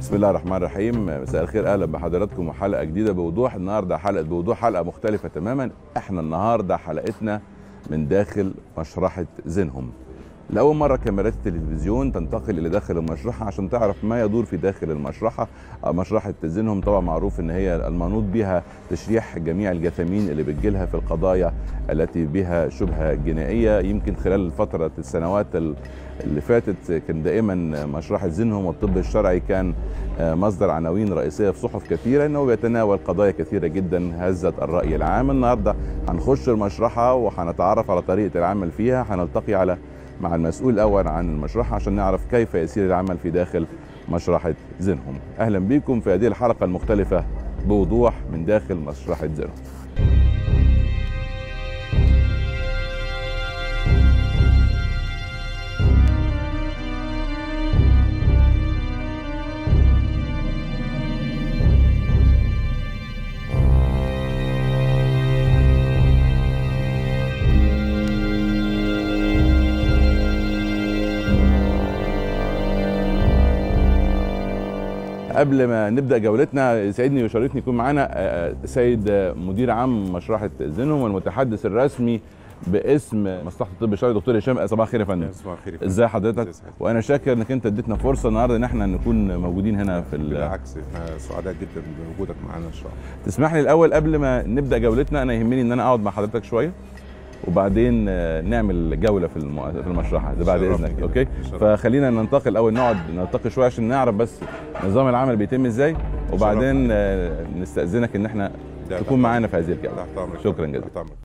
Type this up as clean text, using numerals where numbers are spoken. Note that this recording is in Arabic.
بسم الله الرحمن الرحيم. مساء الخير، اهلا بحضراتكم وحلقه جديده بوضوح. النهارده حلقه بوضوح، حلقه مختلفه تماما. احنا النهارده حلقتنا من داخل مشرحه زينهم. لاول مره كاميرات التلفزيون تنتقل الى داخل المشرحه عشان تعرف ما يدور في داخل المشرحه. مشرحه زينهم طبعا معروف ان هي المنوط بها تشريح جميع الجثامين اللي بتجيلها في القضايا التي بها شبهه جنائيه. يمكن خلال فتره السنوات اللي فاتت كان دائما مشرحه زينهم والطب الشرعي كان مصدر عناوين رئيسيه في صحف كثيره، انه بيتناول قضايا كثيره جدا هزت الراي العام. النهارده هنخش المشرحه وهنتعرف على طريقه العمل فيها. هنلتقي مع المسؤول الاول عن المشرحه عشان نعرف كيف يسير العمل في داخل مشرحه زينهم. اهلا بكم في هذه الحلقه المختلفه بوضوح من داخل مشرحه زينهم. قبل ما نبدا جولتنا يسعدني ويشرفني يكون معانا سيد مدير عام مشرحه زينهم والمتحدث الرسمي باسم مصلحه الطب الشرعي دكتور هشام. صباح الخير يا فندم. صباح الخير. ازي حضرتك؟ وانا شاكر انك انت اديتنا فرصه النهارده ان احنا نكون موجودين هنا في بالعكس احنا سعداء جدا بوجودك معانا ان شاء الله. تسمح لي الاول قبل ما نبدا جولتنا، انا يهمني ان انا اقعد مع حضرتك شويه وبعدين نعمل جوله في المشرحه ده بعد اذنك. اوكي، فخلينا ننتقل اول نقعد نلتقي شويه عشان نعرف بس نظام العمل بيتم ازاي، وبعدين نستاذنك ان احنا تكون معانا في هذه الجوله. شكرا جزيلا.